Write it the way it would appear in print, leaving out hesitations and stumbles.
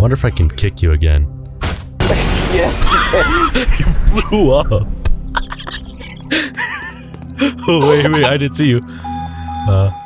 wonder if I can kick you again. Yes. You blew up. Oh wait, I didn't see you.